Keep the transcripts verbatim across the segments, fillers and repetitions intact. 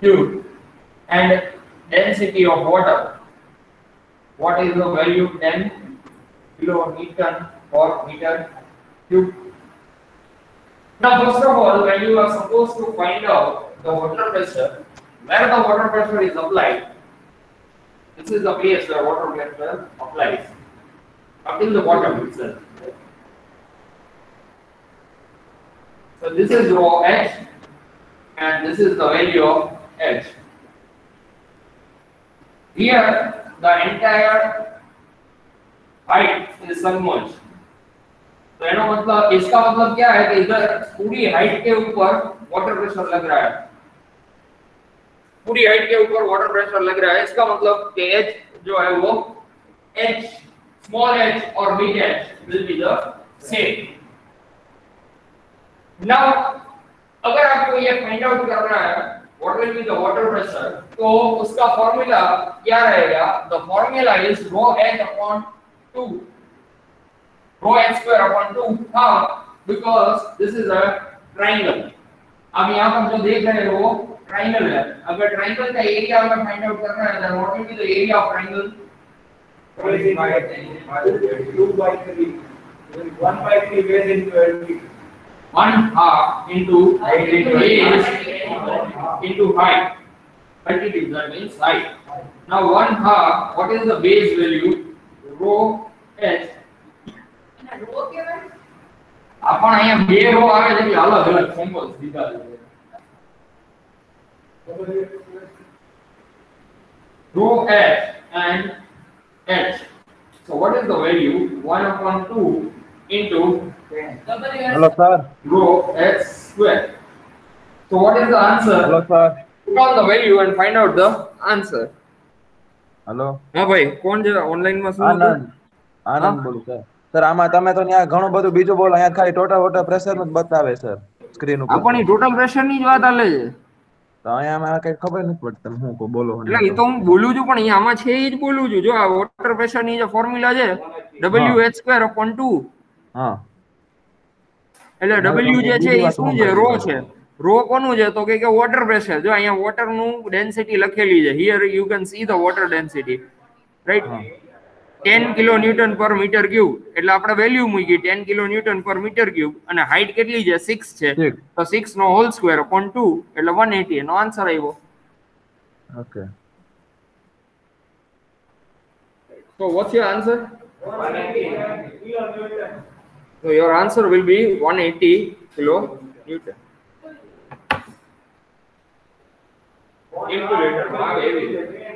cube and density of water. What is the value? ten kilonewton per meter cube. Now, first of all, when you are supposed to find out the water pressure, where the water pressure is applied, this is the place where water pressure applies, up in the bottom itself. So this is rho h, and this is the value of h. Here, the entire height is submerged. तो एनो मतलब इसका मतलब क्या है कि इधर पूरी height के ऊपर वाटर प्रेशर लग रहा है, पूरी हाइट के ऊपर वाटर प्रेशर लग रहा है। इसका मतलब कि h जो है वो h small h और big h will be the same. Now अगर आपको ये फाइंड आउट करना है what will be the water pressure, तो उसका फॉर्मूला क्या रहेगा? The formula is rho h upon two, rho h square upon two. How? Because this is a triangle. अब यहाँ पर जो देख रहे हो वो ट्राइंगल है। अगर ट्राइंगल का एरिया हमें फाइंड आउट करना है, then what will be the area of triangle? two by three. one by three base into one half into base into height. Altitude, that means height. Now one half, what is the base value? Rho h. अपन અહીંયા બે row આવે છે કે અલગ અલગ symbols દીધા છે. Rho h and h. So what is the value? one upon two into Hello sir. rho h square. So what is the answer? Hello sir. Put on the value and find out the answer. Hello. હા ભાઈ, કોણ છે online માં? શું આનંદ. આનંદ બોલું sir. Sir આમાં તમે તો ત્યાં ઘણું બધું બીજું બોલો, અહીંયા ખાલી ટોટલ વોટર પ્રેશર નું જ બતાવે સર સ્ક્રીન ઉપર. આપણી ટોટલ પ્રેશર ની જ વાત આલે છે. તો અહીંયા માં કઈ ખબર નથી પડતી તમે શું કો બોલો. એટલે એ તો હું બોલું છું, પણ અહીંયા આમાં છે એ જ બોલું છું. જો આ વોટર પ્રેશર ની જે ફોર્મ્યુલા છે W h square upon two. હા. એટલે W જે છે એ શું છે? રો છે. રો કોનું છે? તો કે વોટર પ્રેશર. જો અહીંયા વોટર નું ડેન્સિટી લખેલી છે. Here you can see the water density, right? ten kilonewton per meter cube. એટલે આપણે વેલ્યુ મૂકી ten kilonewton per meter cube, અને હાઈટ કેટલી છે? six છે. તો six નો હોલ સ્ક્વેર upon two એટલે one eighty નો આન્સર આવ્યો. Okay. So what's your answer? one eighty kilonewton. So your answer will be one eighty kilonewton. Calculator માં એવી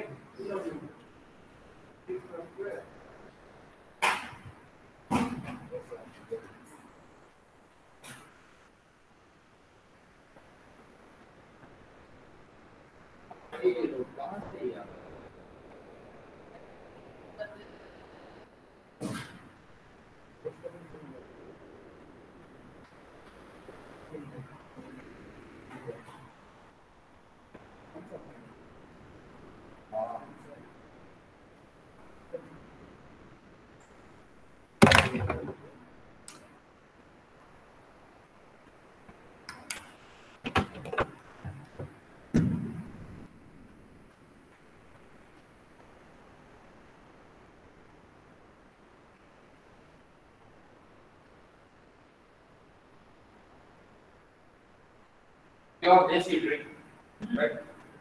your basic drink, right?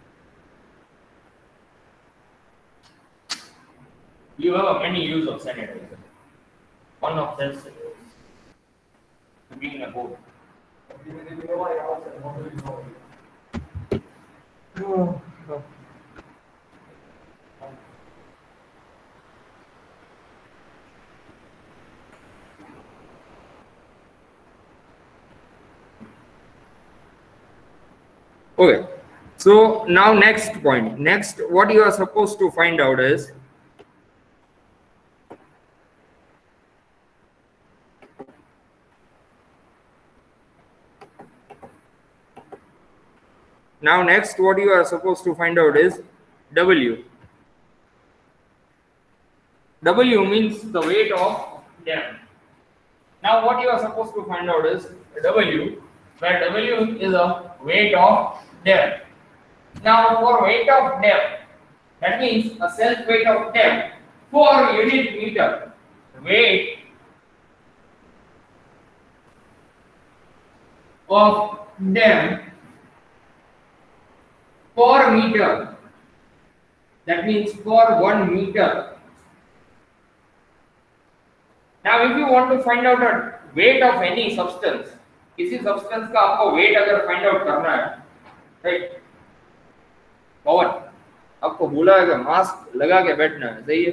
You have a many use of sanitizer. One of them is being a boat. Okay, so now next point. Next, what you are supposed to find out is now next what you are supposed to find out is W. W means the weight of dam. Now what you are supposed to find out is W, where W is a weight of dam. Now for weight of depth, that means a self weight of depth for unit meter. Weight of depth per meter. That means for one meter. Now if you want to find out a weight of any substance, किसी substance का आपको weight अगर find out करना है, right? पवन, आपको बोला है कि मास्क लगा के बैठना है, सही है?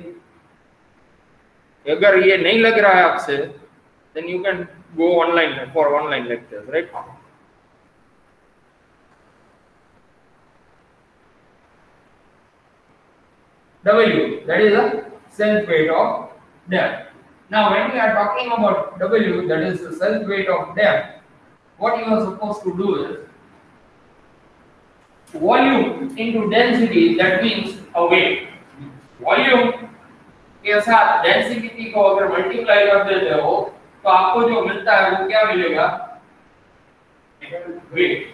अगर ये नहीं लग रहा है आपसे, then you can go online for online lectures, right? W, that is the self weight of depth. Now when we are talking about W, that is the self weight of depth, what you are supposed to do is volume into density, that means a weight. Volume के साथ density को अगर multiply कर देते हो तो आपको जो मिलता है वो क्या मिलेगा? Wait.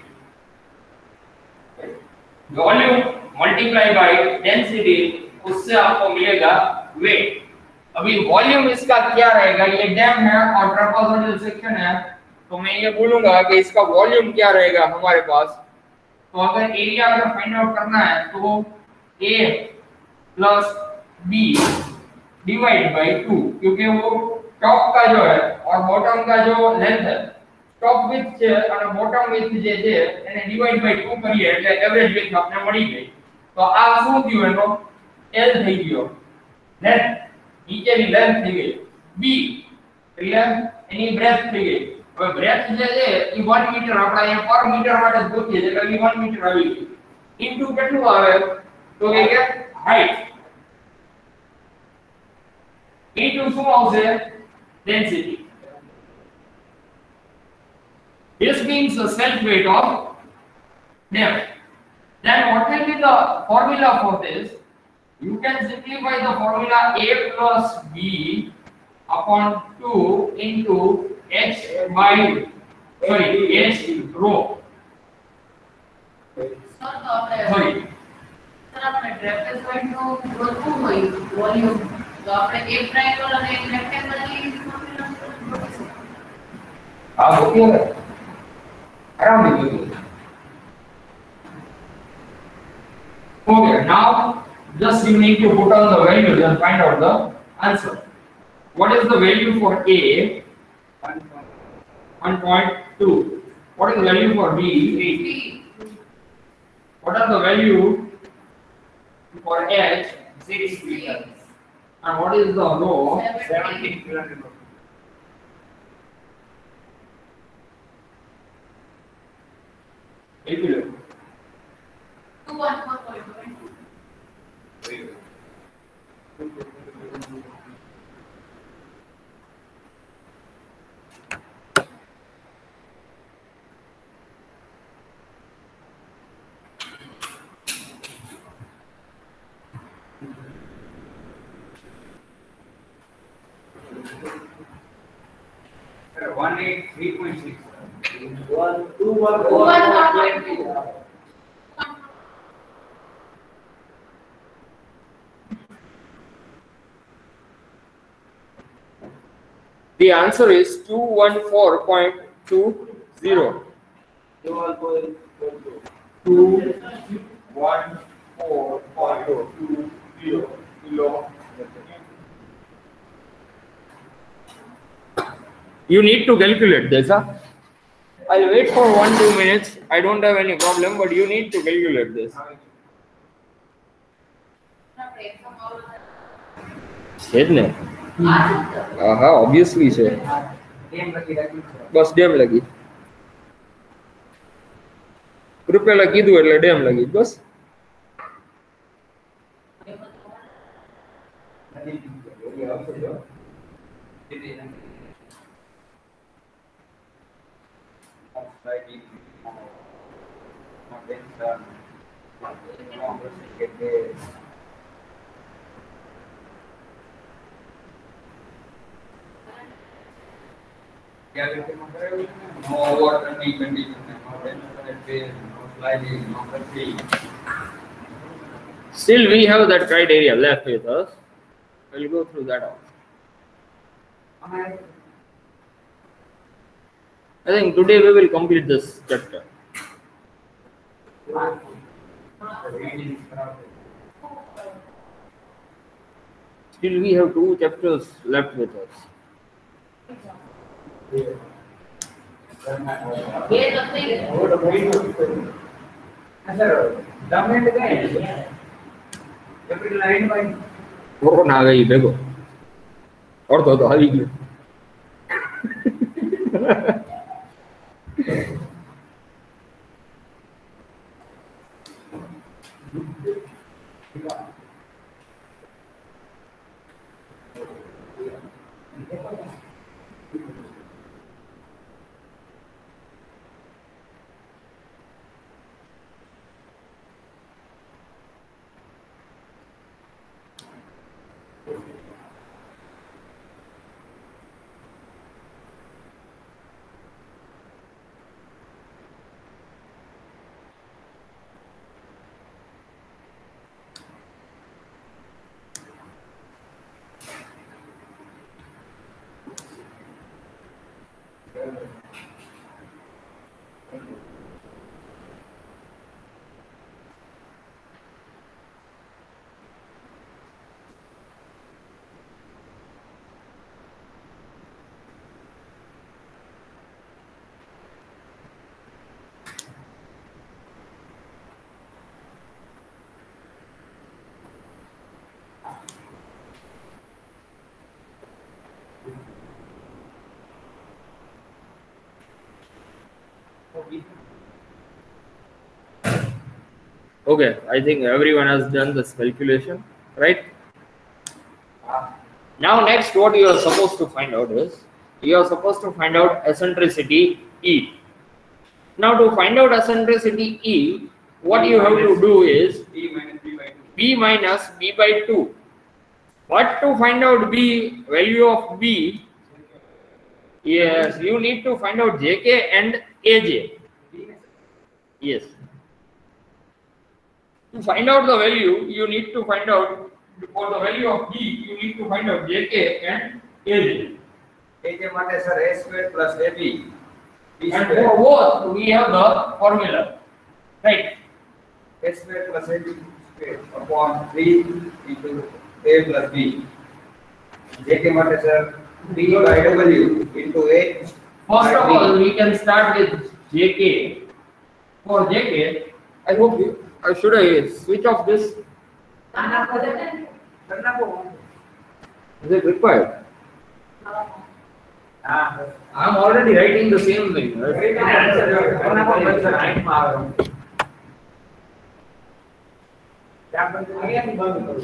Volume multiply by density, उससे आपको मिलेगा वेट. अभी वॉल्यूम इसका क्या रहेगा? ये डैम है और ट्रापेजोइडल सेक्शन है, तो मैं ये बोलूंगा कि इसका वॉल्यूम क्या रहेगा हमारे पास. तो अगर एरिया अगर फाइंड आउट करना है तो A plus B divide by two, क्योंकि वो टॉप का जो है और बॉटम का जो लेंथ है, टॉप विड्थ છે અને બોટમ વિડ્થ જે છે એને ડિવાઇડ બાય ટુ કરીએ એટલે એવરેજ વિડ્થ આપણે મળી ગઈ. તો આ શું થયું? એનો L થઈ ગયો, લેન્થ નીચેની લેન્થ થઈ ગઈ. B એટલે એની બ્રેથ થઈ ગઈ. હવે બ્રેથ જે છે એ वन મીટર આપણે અહીંયા પર મીટર માટે ગોતીએ એટલે એ वन મીટર આવી ગઈ. ઇન્ટુ કેટલું આવે? તો કે હાઈટ into શું આવશે? Density. This means the self weight of depth. Then what will be the formula for this? You can simplify the formula A plus B upon two into H by sorry H rho. Sorry. Sir આપણે trapezoid નો growth શું હોય? Volume. તો આપણે એક triangle અને એક rectangle ની formula हाँ होती है, आराम से होती है. Okay, now just you need to put on the values and find out the answer. What is the value for A? one point two. What is the value for B? Three. What are the value for H? six meters. And what is the rho? seventeen kilometers. eight kilo. Two one four point one eight three point six. One two one two four one four point point two. The answer is two hundred fourteen point two zero. Two one point four two. two hundred fourteen point two zero kilo. You need to calculate this, huh? I'll wait for one two minutes. I don't have any problem, but you need to calculate this. આપણે exam આવું છે જ ને? આ છે હા હા obviously છે. Name લખી રાખ્યું છે. બસ ડેમ લગી. રૂપિયા કીધું એટલે ડેમ લગી બસ. No overturning condition, no tension at base, no Sliding number three. Still, we have that criteria left with us. We'll go through that also. I think today we will complete this chapter. Still, we have two chapters left with us. Where the thing? Sir, dominant guy. Every line by वो ना गई देखो और तो तो हाली गई Okay, I think everyone has done this calculation, right? Now next what you are supposed to find out is, you are supposed to find out eccentricity E. Now to find out eccentricity E, what you have to do is B minus B by two. B minus B by two. What to find out B, value of B? Yes, you need to find out J K and A J. Yes. To find out the value, you need to find out, for the value of B, you need to find out J K and A J. A J माटे sir A square plus A B. B And square. for both, we have the formula, right? A square plus A B square upon three into A plus B. J K माटे sir B by W into A. First by of B. all, we can start with J K. For J K, I hope you, uh, should I switch off this? Anak pada Kenapa? Is it required? Ah, I'm already writing the same thing, right? kenapa bahasa naik malam? Yang penting yang bagus.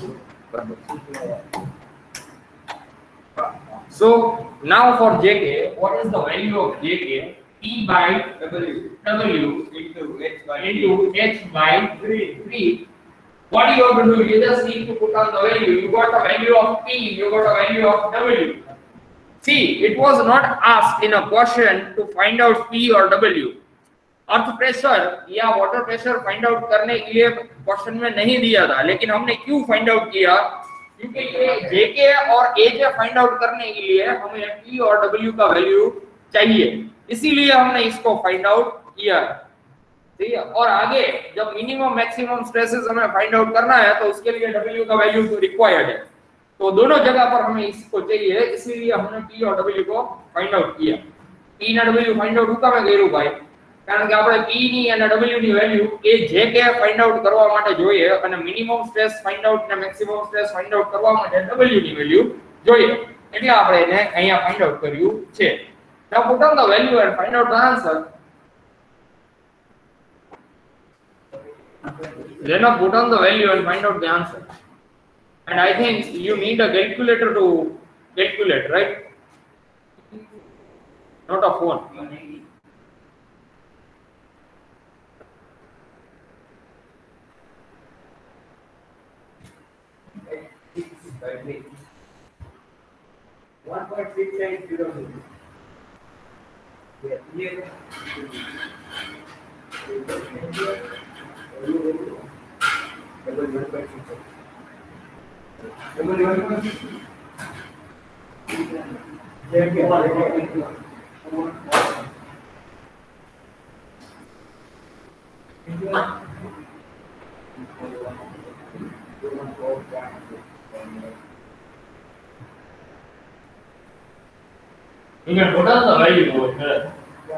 So now for J K, what is the value of J K? P by W W into H by into H by three. three. What you have to do? You just need to put on the value. You got a value of P, you got a value of W. See, it was not asked in a question to find out P or W. Earth pressure या water pressure find out करने के लिए question में नहीं दिया था, लेकिन हमने क्यों फाइंड आउट किया? क्योंकि ये जेके और एजे फाइंड आउट करने के लिए हमें पी और डब्ल्यू का वैल्यू चाहिए, इसीलिए हमने इसको फाइंड आउट किया, ठीक है? और आगे जब मिनिमम मैक्सिमम स्ट्रेसेस हमें फाइंड आउट करना है तो उसके लिए डब्ल्यू का वैल्यू तो रिक्वायर्ड है, तो दोनों जगह पर हमें इसको चाहिए, इसीलिए हमने पी और डब्ल्यू को फाइंड आउट किया. पी અને ડબલ્યુ ફાઇન્ડ આઉટ હુંકામે કર્યું ભાઈ? કારણ કે આપણે પી ની અને ડબલ્યુ ની વેલ્યુ એ જે કે ફાઇન્ડ આઉટ કરવા માટે જોઈએ અને મિનિમમ સ્ટ્રેસ ફાઇન્ડ આઉટ ને મેક્સિમમ સ્ટ્રેસ ફાઇન્ડ આઉટ કરવા માટે ડબલ્યુ ની વેલ્યુ જોઈએ, એટલે આપણે એને અહીંયા ફાઇન્ડ આઉટ કર્યું છે. Now put on the value and find out the answer. Then put on the value and find out the answer. And I think you need a calculator to calculate, right? Not a phone. one point six eight zero. Yeah, here. You can put on the value over here.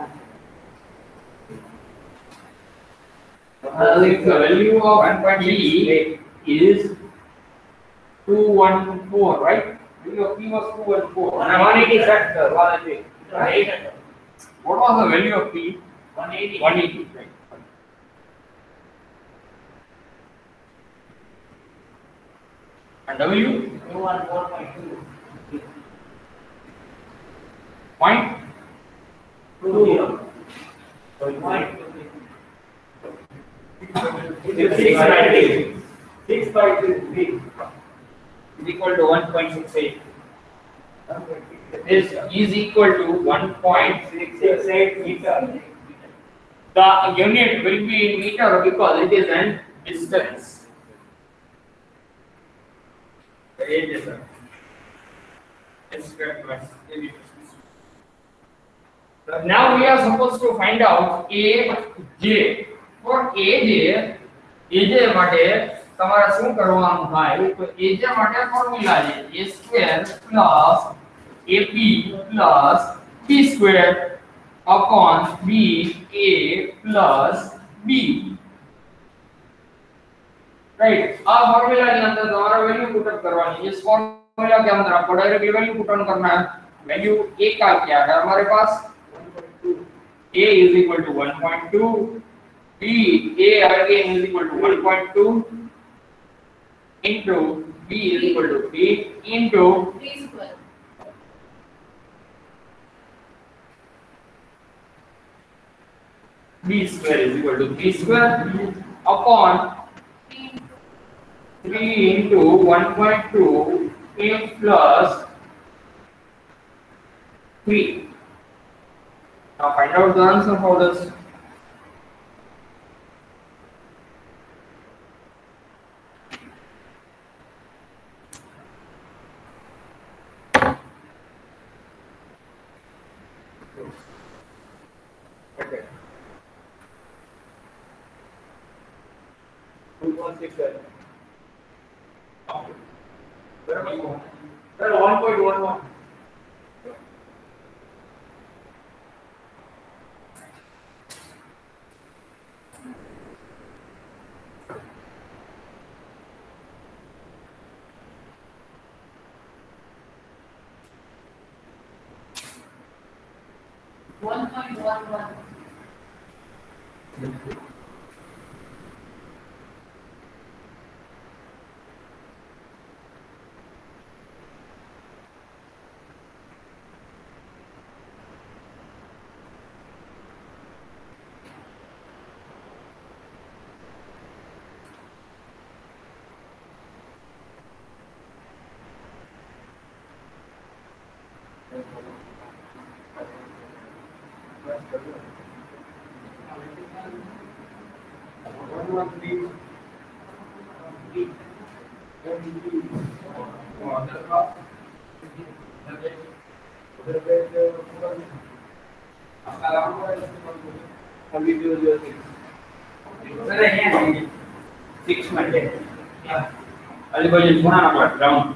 Uh, if the value of P is two one four, right? Value of P was two one four. one eighty factor, one eighty. Right? What was the value of P? one eighty. one eighty. Right. And W? two one four point two. Point? Two zero. Point. Six by three. Six by three is equal to one point six eight. Is is equal to one point Six six eight meter. the unit will be in meter because it is an distance. Yes, sir. S square plus A B. Now we are supposed to find out A J. For A J, A J માટે તમારે શું કરવાનું થાય તો A J માટે formula છે A square plus A P plus B square upon B A plus B. Right आ formula के अंदर तुम्हारा वैल्यू पुट अप करवानी इस फॉर्मूला के अंदर आपको डायरेक्टली वैल्यू पुट ऑन करना है वैल्यू A का क्या है हमारे पास A is equal to one point two B A again is equal to one point two into B is equal to B into three square. B square is equal to B square upon three into one point two A plus three. Now find out the answer for this. Okay. two point six seven. Sir, one point one one. one point one one. Six Monday. Ali bagi mana nak round?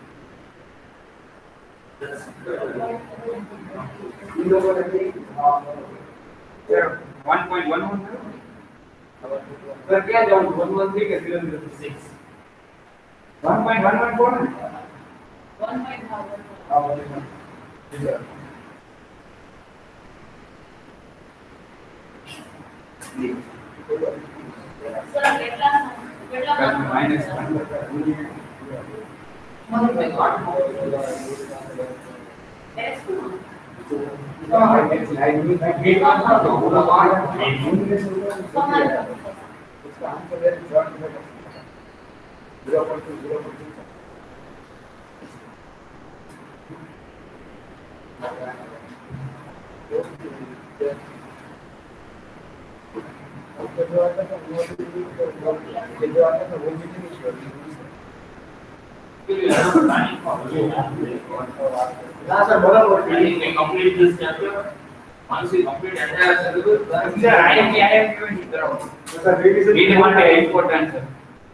Sir, one point one one. Sir, क्या जाऊँ one one three के zero zero six. One point one one four. one point one one. हाँ one one. Sir. Sir, કેટલા કેટલા Minus one. S two. तो जो आता था वो ये जो आता था वो भी नहीं छोड़ ना सर बराबर Planning may complete this chapter. Once we complete entire syllabus, then sir, I am I am given it around. Sir revision Read one day important sir.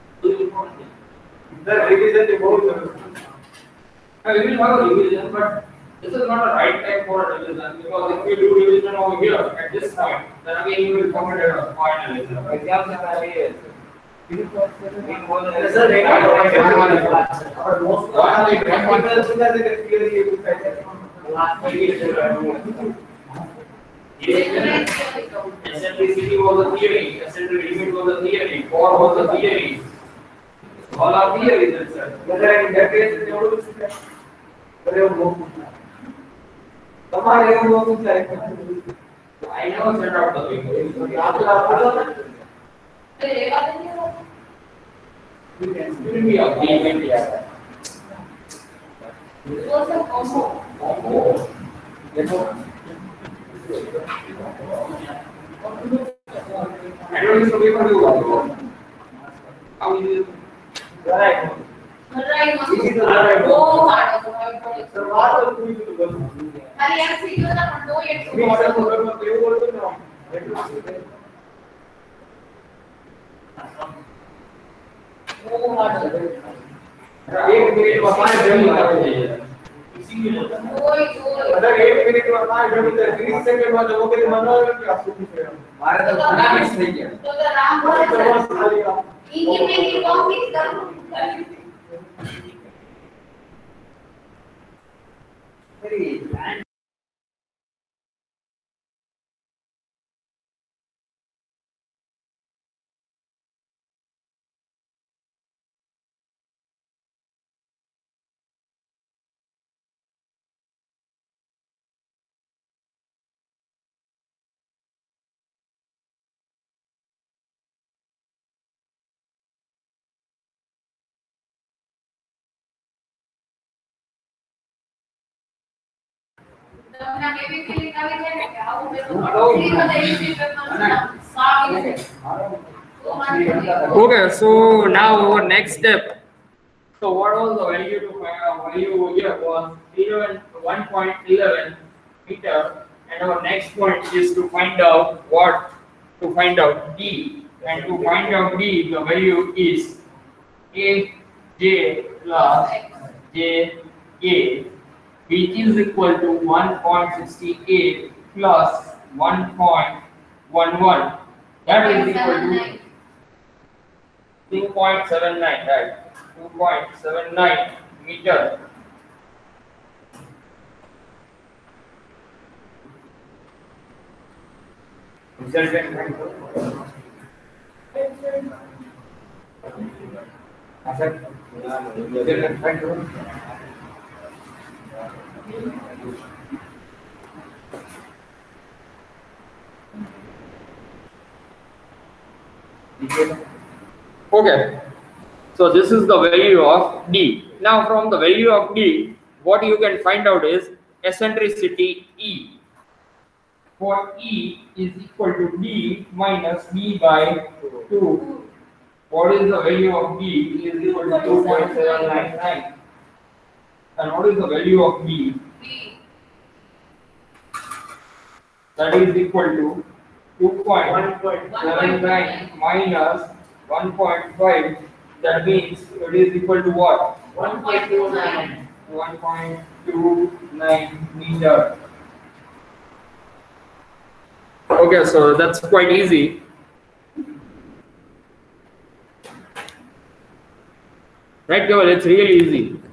Sir revision के बहुत Uh, we will have a revision, but this is not a right time for a revision because if we do revision over here at this point, then again you will come at a final exam. Exam से पहले sir, एक और most practical सुना से clearly कुछ eccentricity was a theory, eccentric limit was a theory, core was a theory. All are theories, sir. मतलब इन database से जोड़ सकते हैं अरे वो તમારે એવું હોવું જોઈએ I know set out the paper. આપણે આપો तो ये बात नहीं है It will be a payment yeah. वो सब कॉम्बो देखो I don't know paper do what. How is it? Right right इसी तो राइट वो हार्ड है सर बात तो पूरी तो बस खाली एमसीक्यू ना दो एक मी सर को मैं पेव बोलतो ना वो हार्ड है एक मिनिट में पांच जमी चाहिए वो ही वो अगर एक मिनिट में पांच जमी तो तीस सेकंड में वो के मनो कि आप कुछ मारे तो खाना मिस नहीं किया तो तो राम बोल तो बस खाली आप इनकी में की कॉम्प्लीट करो मेरी तो अपना बेबी के लिए कावे क्या है क्या वो मेरे को कॉम्प्लीट होता है इसी पे साफ है तो मान Okay, so now our next step. So what was the value to find out? Value over here was eleven, one point one one meter, and our next point is to find out what? To find out D, and to find out D, the value is A J plus J A, which is equal to one point six eight plus one point one one. That is equal to two point seven nine, right? two point seven nine meter. Resultant height. अच्छा result find करो Okay. So this is the value of D. Now from the value of D, what you can find out is eccentricity E. For E is equal to D minus B by two. What is the value of D? E is equal to two point seven nine nine. And what is the value of B? B That is equal to two point seven nine minus one point five. That means it is equal to what? one point two nine one point two nine meter. Okay, so that's quite easy. Right, Keval? It's really easy.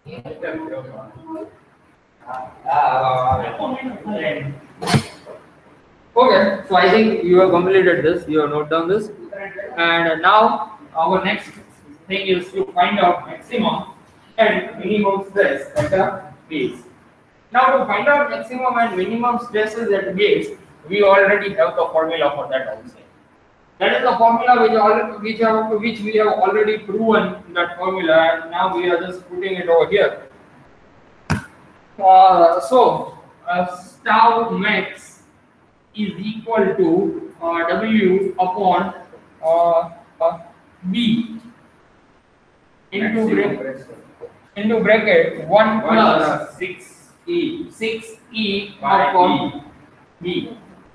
Okay, so I think you have completed this, you have noted down this, and now our next thing is to find out maximum and minimum stress at a base. Now to find out maximum and minimum stresses at base, we already have the formula for that also. That is the formula which all which have which we have already proven that formula, and now we are just putting it over here. Uh, so uh, tau max is equal to uh, W upon uh, uh, B into Maximum bracket, pressure. into bracket one One plus plus six E six E by upon B.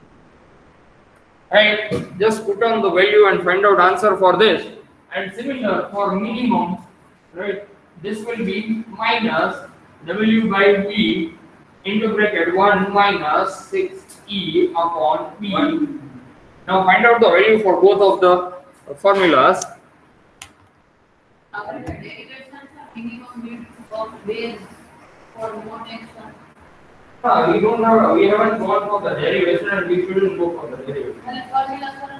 Right, just put on the value and find out answer for this. And similar for minimum, right, this will be minus W by B into bracket one minus six E upon B. Now find out the value for both of the formulas. Our derivations are minimum of base for more extra. Uh, we don't have, we haven't gone for the derivation and we shouldn't go for the derivation. And formulas are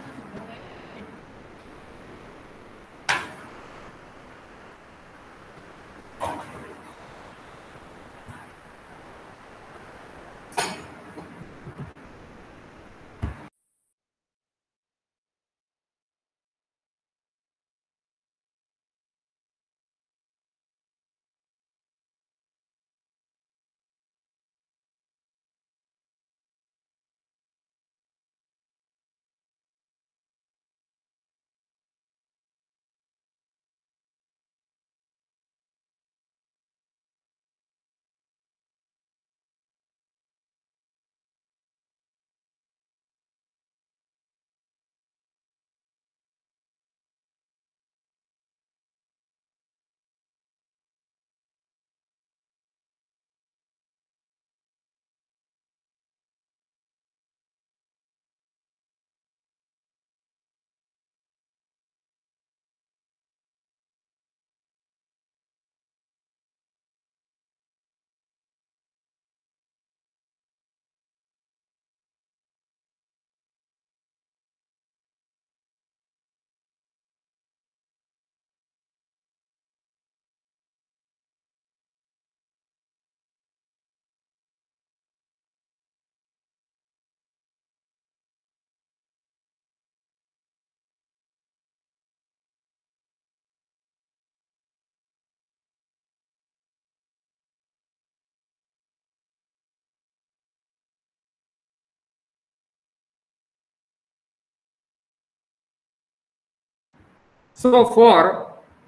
So for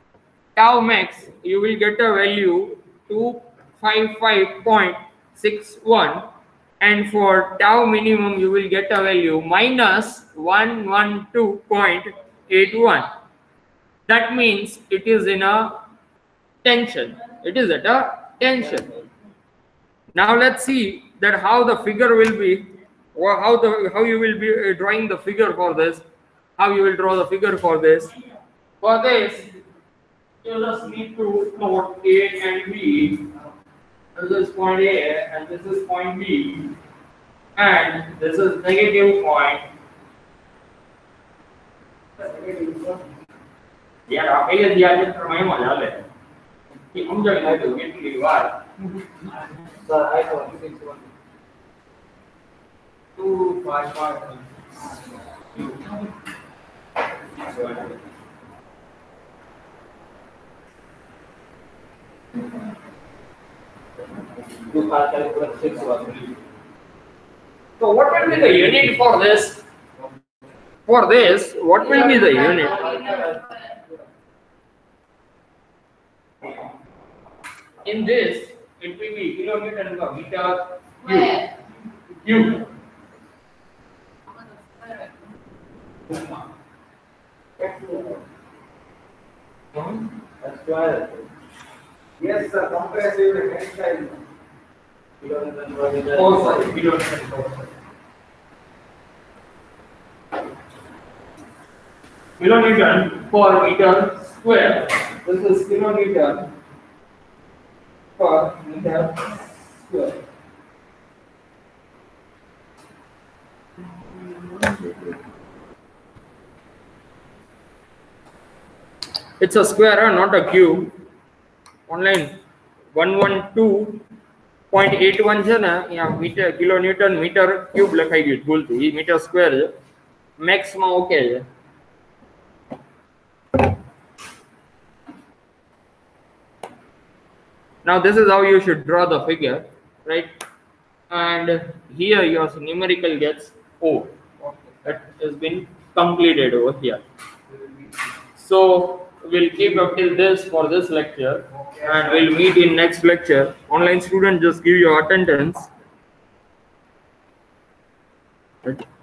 tau max, you will get a value two fifty-five point six one, and for tau minimum, you will get a value minus one twelve point eight one. That means it is in a tension. It is at a tension. Now let's see that how the figure will be, or how the how you will be uh, drawing the figure for this. How you will draw the figure for this. For this, you just need to note A and B. This is point A and this is point B, and this is negative point. यार आप ये दिया है तो मैं मजा ले कि हम जब लाइट हो गई थी बार Sir, I thought six one. Two five five. Two five calculate six one. So what will be the unit for this? For this, what will be the unit? In this, it will be kilometer per meter where? cube. That's twelve. Yes, sir. Compressive next time. Oh, sorry, kilometer per kilometer per meter square. This is kilometer per meter square. It's a square, not a cube. Online one twelve point eight one છે ને અહીંયા meter kilo newton meter cube લખાઈ ગયું ભૂલથી એ meter square છે max માં okay છે. Now this is how you should draw the figure, right? And here your numerical gets O. That has been completed over here. So we'll keep up till this for this lecture, and we'll meet in next lecture. Online student, just give your attendance. Right.